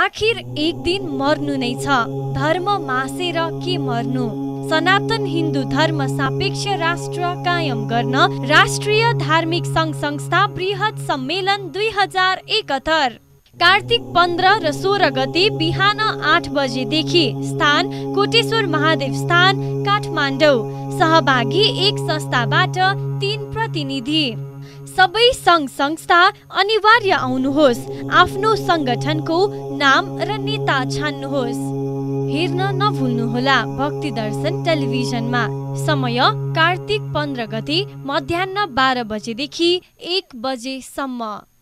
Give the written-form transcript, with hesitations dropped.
आखिर एक दिन मर्नु नै छ। धर्म मासेर के मर्नु? सनातन हिन्दू धर्म सापेक्ष राष्ट्र कायम गर्न राष्ट्रिय धार्मिक संघ संस्था बृहत सम्मेलन 2071 कार्तिक 15 र 16 गते बिहान 8 बजेदेखि स्थान कोटेश्वर महादेव स्थान काठमाडौँ। सहभागी एक संस्थाबाट 3 प्रतिनिधि। सबै संघ संस्था अनिवार्य आउनुहोस्। आफ्नो संगठनको नाम र नेता छान्नुहोस्। हेर्न नभुल्नुहोला भक्ति दर्शन टेलिभिजनमा। समय कार्तिक 15 गते मध्याह्न 12 बजेदेखि 1 बजेसम्म।